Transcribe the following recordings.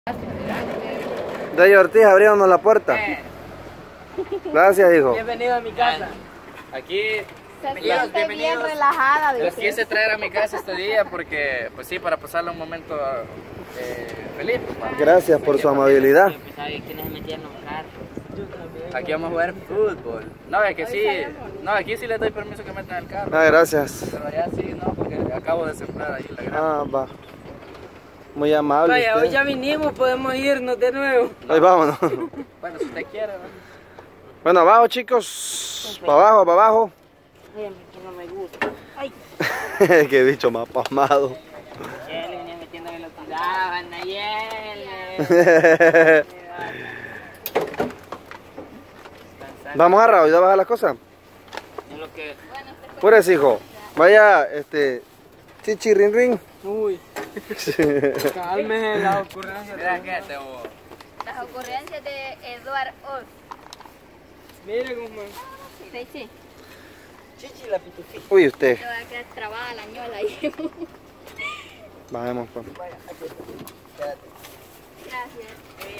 Rey Ortiz, abriémonos la puerta. Gracias, hijo. Bienvenido a mi casa. Aquí Se siente bien relajada. los quise traer a mi casa este día porque, pues sí, para pasarle un momento feliz. Gracias por su amabilidad. Aquí vamos a jugar fútbol. No, es que sí, no, aquí sí les doy permiso que metan el carro. Ah, gracias. Pero allá sí, no, porque acabo de sembrar ahí la granja. Ah, va. Muy amable. Vaya, usted. hoy ya vinimos, podemos irnos de nuevo. Ahí vámonos. Bueno, si usted quiere, ¿no? Bueno, abajo, chicos. Para abajo, para abajo. Ay, a mí que no me gusta. Ay. Qué bicho más pasmado. Nayeli, venía metiéndome lo tiraban, Nayeli. Vamos a Raúl, ¿ya baja las cosas? Es lo que... Por eso, hijo. Vaya, chichi, rin, rin. Uy, cálmese la ocurrencia. Mira que te voy. Las ocurrencias de Eduard Oz. Mire cómo... Sí. Chichi la pitufí. Uy, usted. Te va a quedar trabada la ñola ahí. Bajemos, pues. Gracias.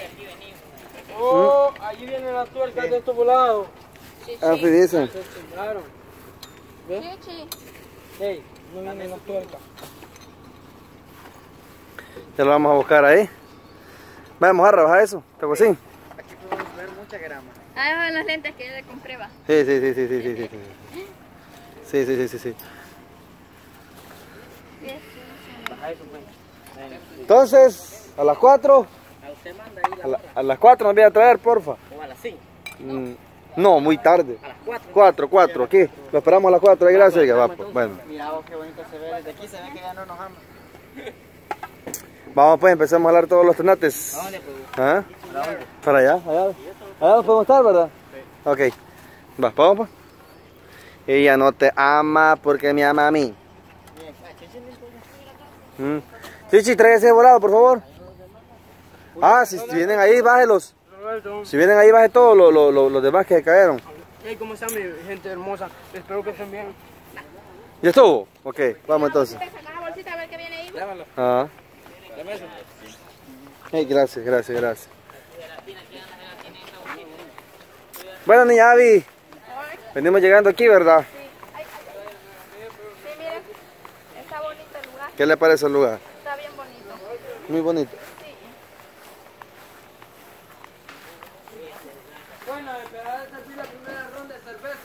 Oh, allí vienen las tuercas de estos volados. Ah, sí, dicen. Se sembraron. ¿Ves? Chichi. Hey, no vienen las tuercas. Ya lo vamos a buscar ahí. Vamos a rebajar eso. ¿Te hago así? Aquí podemos ver mucha grama. Ah, esos son los lentes que yo le compré, va. Sí. Sí. Entonces, a las 4. A usted manda ahí la A las 4 nos voy a traer, porfa. o a las 5. No, muy tarde. A las 4. 4, aquí. Lo esperamos a las 4, ahí, gracias. Ya va, pues. Bueno. Mira vos qué bonito se ve. Desde aquí se ve que ya no nos ama. Vamos pues, empezamos a hablar todos los tenates. ¿A dónde, pues? ¿Ah? ¿Para dónde? Para allá. Allá nos podemos estar, ¿verdad? Sí. Ok. Va, vamos pues. Ella no te ama porque me ama a mí. Chichi, trae ese volado, por favor. Ah, si vienen ahí, bájelos. Si vienen ahí, baje todos los demás que cayeron. Hey, ¿cómo están, mi gente hermosa? Espero que estén bien. ¿Ya estuvo? Ok, vamos entonces. Saca la bolsita a ver qué viene ahí. Llévalo. Ah. Dame eso. Hey, gracias. Bueno, niña Abby, venimos llegando aquí, ¿verdad? Sí, miren. Está bonito el lugar. ¿Qué le parece el lugar? Está bien bonito. Muy bonito. Sí. Bueno, esperar esta sí la primera ronda de cerveza.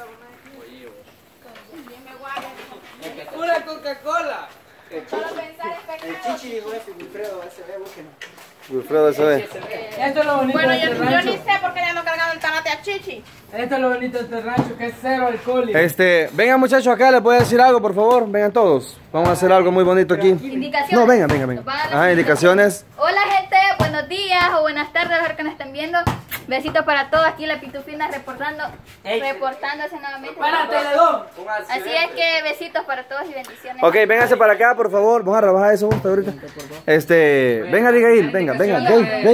¡Pura Coca-Cola! Solo pensar es pecado. dijo ese, Wilfredo, ese ve, búsquenlo. Wilfredo, eso es. Esto es lo bonito Bueno, de yo este ni rancho. sé por qué le ando cargando el tanate a Chichi. Esto es lo bonito de este rancho, que es cero alcohol. Vengan muchachos acá, les voy a decir algo, por favor. Vengan todos. Vamos a hacer algo muy bonito aquí. Indicaciones. No, vengan. Nos van a dar Ajá, indicaciones. Hola gente, buenos días o buenas tardes a los que nos están viendo. Besitos para todos, aquí la Pitufina reportándose nuevamente. ¡Párate, Ledón! Así es que besitos para todos y bendiciones. Ok, vénganse para acá, por favor. Vamos a rebajar eso justo ahorita. Venga, Abigail, venga. Dey. Miren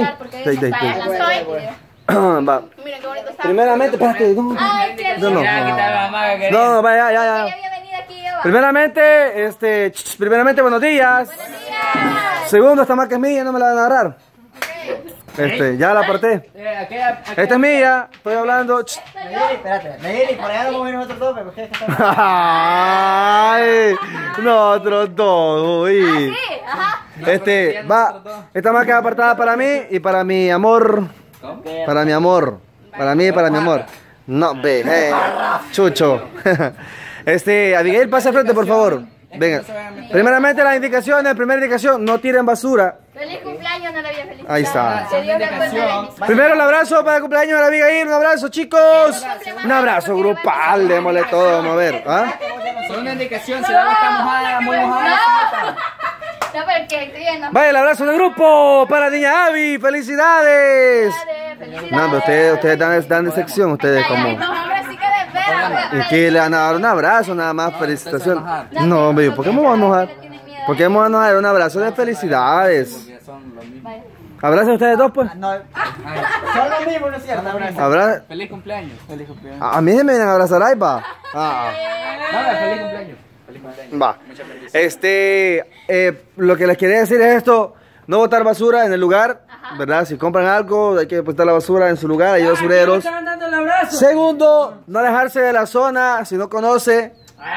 qué bonito está. Primeramente, espérate, no. Ay, qué No, no. lindo. No, vaya, Qué ya. bienvenida aquí, Eva. Primeramente, buenos días. Buenos días. Segundo, esta marca es mía, no me la van a agarrar. Ya la aparté. Esta es mía, estoy hablando. Espérate, Nayeli, por allá vamos a ir nosotros dos, pero ustedes que están... Ay, nosotros dos, uy. Sí, ajá. Esta marca es apartada para mí y para mi amor. Para mi amor. Para mí y para mi amor. No, ve, Chucho. Abigail, pasa al frente, por favor. Venga. Primeramente las indicaciones, primera indicación, no tiren basura. Feliz cumpleaños, no la había felicitado. Ahí está. Que Dios le cuente bendiciones. Primero el abrazo para el cumpleaños de la Abigail, un abrazo chicos. Un abrazo grupal, démosle todo, vamos a ver. ¿Ah? Solo una indicación, si la agua está mojada, muy mojada. No, pero que estoy no. Vaya el abrazo de grupo para niña Abby, felicidades. Felicidades. No, pero ustedes dan de sección, ustedes como. Ay, no, hombre, sí que de veras. ¿Y que le van a dar un abrazo nada más? Felicitaciones. No, hombre, ¿por qué me voy a enojar? ¿Por qué me voy a enojar? Un abrazo de felicidades. ¿Abrazo a ustedes dos, pues? No, son los mismos, ¿no es cierto? Feliz cumpleaños. A mí se me vienen a abrazar ahí, va. Feliz cumpleaños. Va. Lo que les quería decir es esto. no botar basura en el lugar, ¿verdad? Si compran algo, hay que depositar la basura en su lugar, hay basureros. Segundo, no alejarse de la zona si no conoce.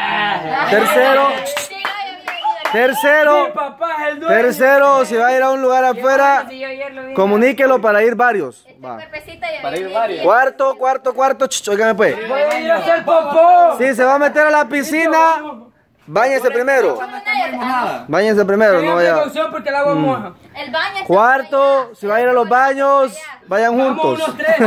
Tercero, si va a ir a un lugar afuera, comuníquelo para ir varios. Va. Para ir varios. Cuarto, óigame pues. Voy a ir a hacer popó. Si se va a meter a la piscina, báñese primero. Báñese primero, no vaya. Porque el agua moja. El baño. Cuarto, si va a ir a los baños, vayan juntos.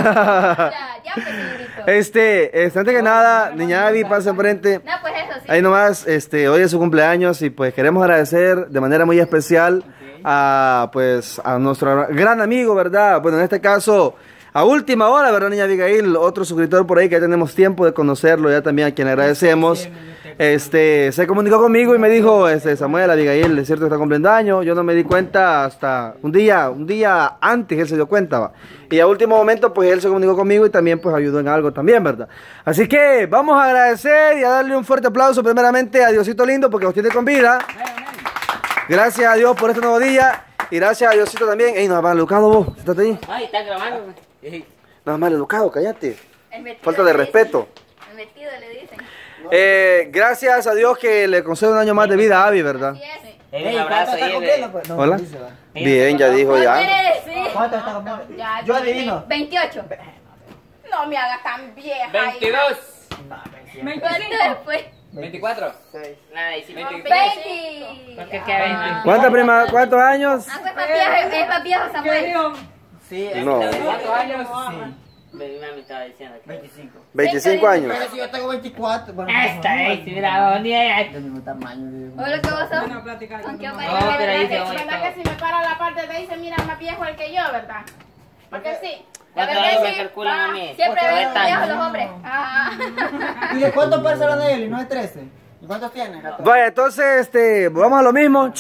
Antes que nada, niña Abby, pasa enfrente. No, pues eso sí. Ahí nomás, hoy es su cumpleaños y pues queremos agradecer de manera muy especial a nuestro gran amigo, ¿verdad? Bueno, en este caso, a última hora, ¿verdad, niña Abigail? Otro suscriptor por ahí que ya tenemos tiempo de conocerlo, ya también a quien agradecemos. Se comunicó conmigo y me dijo, Samuel, Abigail, es cierto que está cumpliendo años. Yo no me di cuenta hasta un día antes él se dio cuenta, va. Y a último momento, pues él se comunicó conmigo y también pues ayudó en algo también, ¿verdad? Así que vamos a agradecer y a darle un fuerte aplauso primeramente a Diosito lindo porque nos tiene con vida. Gracias a Dios por este nuevo día y gracias a Diosito también. Ey, no has maleducado vos, estate ahí. Ay, está grabando. No has maleducado, cállate. Falta de respeto. El metido le dicen. Gracias a Dios que le concede un año más de vida a Abby, ¿verdad? Un abrazo ahí. Hola. Bien, ya dijo ya. ¿Cuánto está comiendo? Ya, Yo adivino. 28. No me hagas tan vieja. 22. ¿Cuánto después? 24. Nada, 19. 20. Porque queda 20. ¿Cuántos prima? ¿Cuántos años? Ah, pues es más viejo Samuel. Sí, No. ¿Cuántos años? Mi mami estaba diciendo que 25. 25 años. Pero si yo tengo 24. Bueno, esta es, mira, ¿dónde es? del mismo tamaño. Hola, ¿qué pasó? ¿Con qué No, pero ahí se ¿Verdad que si me paro a la parte de ahí se mira más viejo el que yo, verdad? Porque sí. La ¿Cuántos verdad años me sí. calculan a mí? Siempre ven Ahorita, viejos ¿no? los hombres. ¿Y de cuántos personas de él? ¿No es 13? ¿Y cuántos tiene? Vaya, entonces, vamos a lo mismo.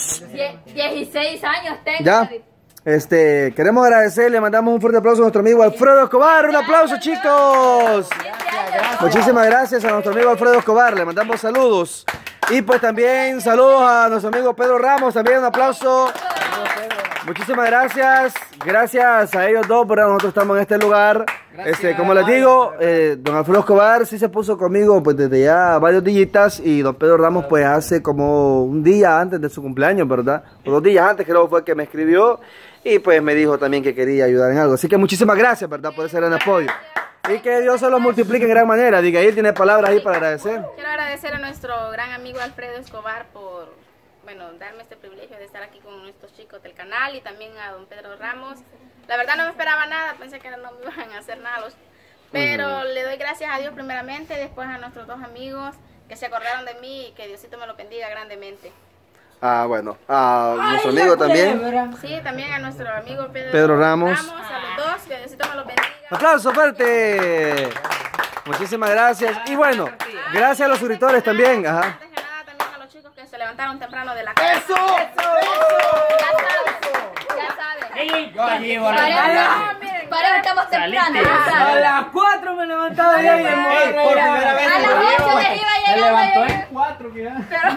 16 años tengo. Ya. Queremos agradecer, le mandamos un fuerte aplauso a nuestro amigo Alfredo Escobar. Un aplauso, chicos. Muchísimas gracias a nuestro amigo Alfredo Escobar, le mandamos saludos. Y pues también saludos a nuestro amigo Pedro Ramos, también un aplauso. Muchísimas gracias, gracias a ellos dos, pero nosotros estamos en este lugar. Como les digo, don Alfredo Escobar sí se puso conmigo pues desde ya varios días y don Pedro Ramos pues hace como un día antes de su cumpleaños, ¿verdad? O 2 días antes creo fue que me escribió y pues me dijo también que quería ayudar en algo. Así que muchísimas gracias, ¿verdad? Por ese gran apoyo. Y que Dios se los multiplique en gran manera. Diga, él tiene palabras ahí para agradecer. Quiero agradecer a nuestro gran amigo Alfredo Escobar por, darme este privilegio de estar aquí con nuestros chicos del canal y también a don Pedro Ramos. La verdad no me esperaba nada, pensé que no me iban a hacer nada, pero le doy gracias a Dios primeramente, después a nuestros 2 amigos que se acordaron de mí y que Diosito me lo bendiga grandemente. Ah, bueno, a nuestro amigo también. Sí, también a nuestro amigo Pedro Ramos. A los 2, que Diosito me lo bendiga. ¡Aplauso fuerte! Muchísimas gracias. Y bueno, gracias a los suscriptores también. Ajá. Antes que nada también a los chicos que se levantaron temprano de la casa. ¡Eso! Ya saben. Yo allí, Para eso estamos temprano. ya A saben. las 4 me levantaba ya y me Por primera vez. A las 8 les iba llegando. en 4, mira.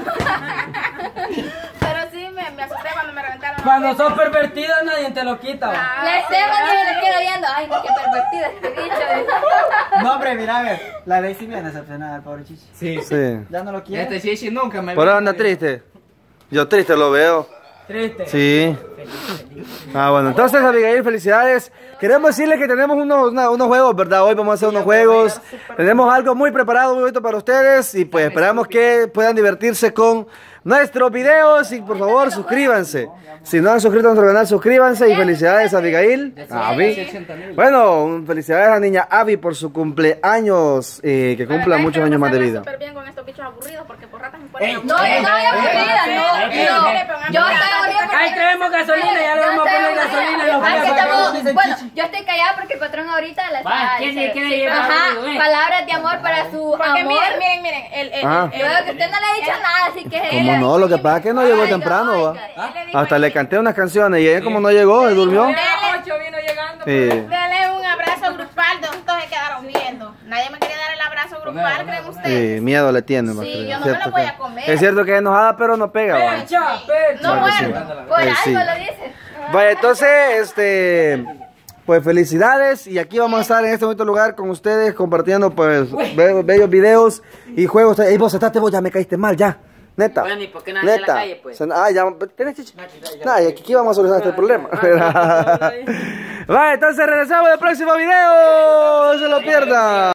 Pero sí, me asusté cuando me reventaron. Cuando sos pervertido nadie te lo quita. ¿Va? Les tengo que les quedo viendo. Ay, no, qué pervertido este bicho. No, hombre, mira, a ver. La Daisy viene decepcionada, el pobre Chichi. Sí. Sí. Ya no lo quiere. Este Chichi nunca me ¿Por ahí anda triste? Yo triste lo veo. Triste. Sí. Ah, bueno, entonces Abigail, felicidades. Queremos decirles que tenemos unos juegos, ¿verdad? Hoy vamos a hacer unos juegos. Tenemos algo muy preparado, muy bonito para ustedes. Y pues esperamos que puedan divertirse con nuestros videos. Y por favor, suscríbanse. Si no han suscrito a nuestro canal, suscríbanse. Y felicidades a Abigail. Bueno, felicidades a niña Abby por su cumpleaños. Que cumpla muchos años más de vida. Súper bien con estos bichos aburridos porque por ratas me ponen No, yo no voy aburrida, no. Yo estoy aburrida porque... Ahí traemos gasolina, ya le vamos a poner gasolina. Los Ay, que vamos a estamos... Bueno, yo estoy callada porque el patrón ahorita la está... ¿quién dice- le sí, lleva ajá, algo, palabras de amor para su Porque amor. miren, Ah. Yo veo que usted no le ha dicho nada, así que... Como no, lo que pasa es que no llegó Ay, temprano, oiga, ¿va? Hasta le canté unas canciones y ella como no llegó, se durmió. Sí. Dele un abrazo grupal, de todos se quedaron viendo. Nadie me quería dar el abrazo grupal, ¿creen ustedes? Sí, miedo le tiene. Sí, creo. yo no Es me lo cierto voy que- a comer. Es cierto que es enojada, pero no pega, ¿va? Pecha, pecha. No Claro que sí. muerdo. Por Sí. algo lo dice. Vaya, entonces, pues felicidades. Y aquí vamos a estar en este bonito lugar con ustedes compartiendo, pues, bellos videos y juegos. Ey, vos, estate vos, ya me caíste mal, ya. Neta. Bueno, ¿y por qué no andas en la calle, pues? Ah, ya, ¿tenés chicha? Nah, y aquí vamos a solucionar este problema. Vale, entonces regresamos al próximo video. No se lo pierdan.